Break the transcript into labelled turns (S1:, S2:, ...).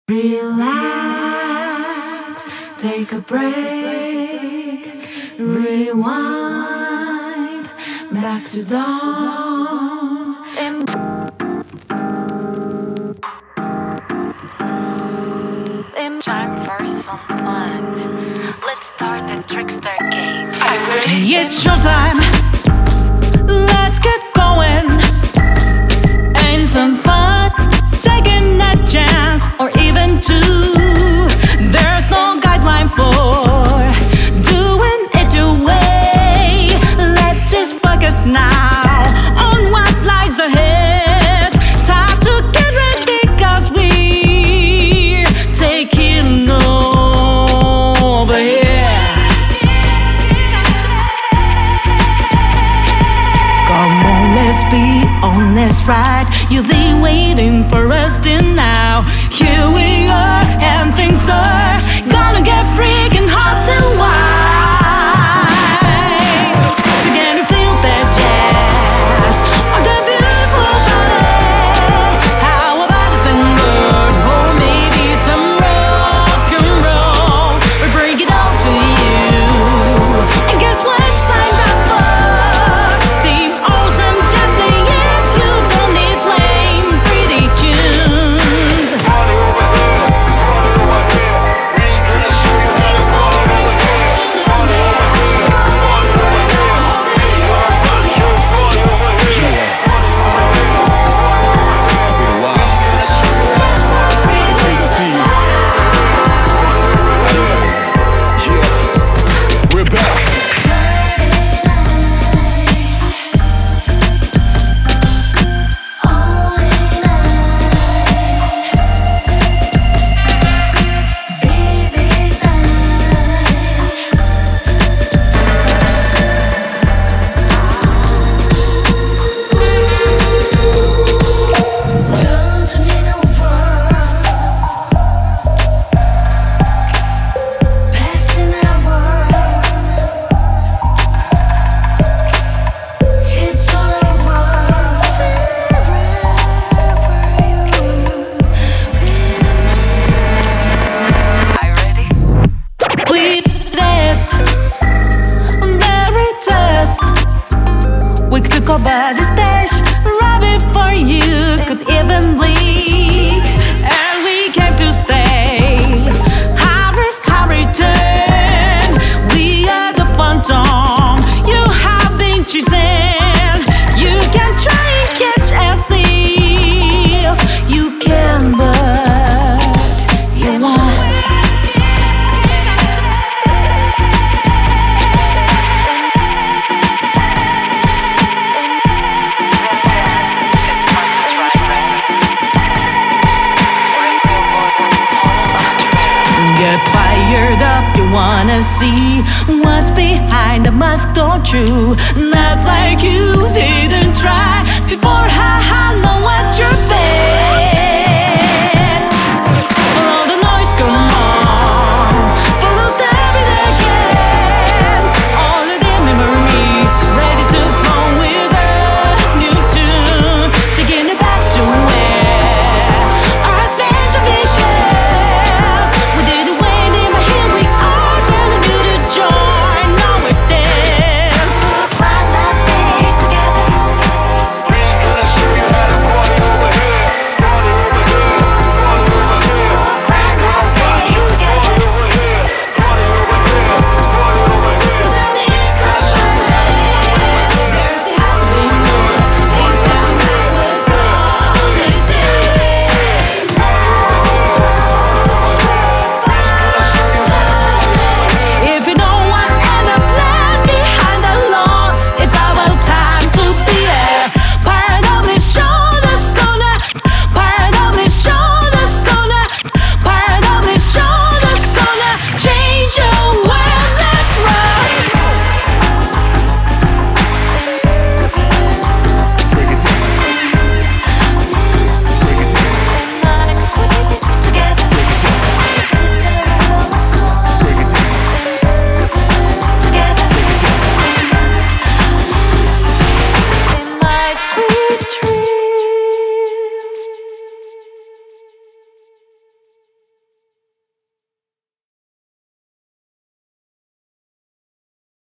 S1: Relax, take a break, rewind, back to dawn.
S2: Time for some fun. Let's start the trickster game.
S1: It's showtime, let's get going. Aim some fun, taking a chance, or even two. There's no guideline for doing it your way. Let's just focus now on what lies ahead. Time to get ready, cause we're taking over here. Come on, let's be honest, right? You've been waiting for us till now. Here we are, and things are gonna get freaking hot and wild. So can you feel that jazz or the beautiful ballet? How about a tango or maybe some rock and roll? We bring it all to you, and guess what you signed up for? Team Awesome Jazzy, yeah, you don't need lame pretty tunes.
S3: We're back.
S1: Over the stage, right before you could even blink, and we came to stay. High risk, high return. We are the phantom you have been choosing. You can try and catch us if you can, but you won't. Get fired up, you wanna see what's behind the mask, don't you? Not like you didn't try before, ha ha.